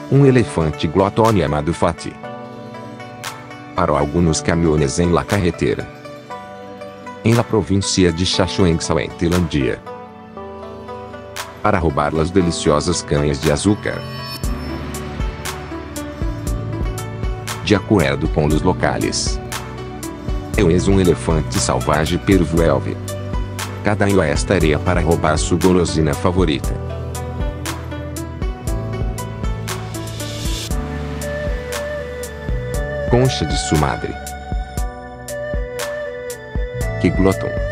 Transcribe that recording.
Un elefante glotón llamado Fatih paró algunos camiones en la carretera en la provincia de Chachoengsao, en Tailandia, para roubar las deliciosas cañas de açúcar. De acordo com os locais, é um elefante salvaje pero vuelve cada año a esta área para roubar sua golosina favorita. Concha de sua madre. Que glotão.